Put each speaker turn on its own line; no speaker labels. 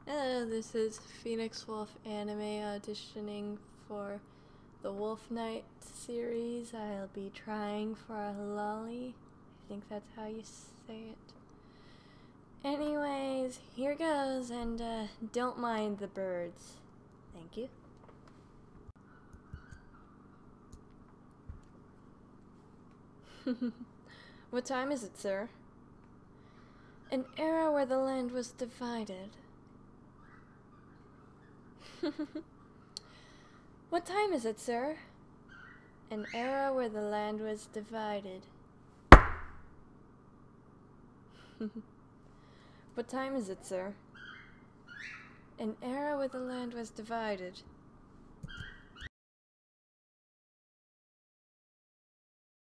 Hello, this is Phoenix Wolf Anime auditioning for the Wolf Knight series. I'll be trying for a lolli. I think that's how you say it. Anyways, here goes, and don't mind the birds. Thank you. What time is it, sir? An era where the land was divided. What time is it, sir? An era where the land was divided. What time is it, sir? An era where the land was divided.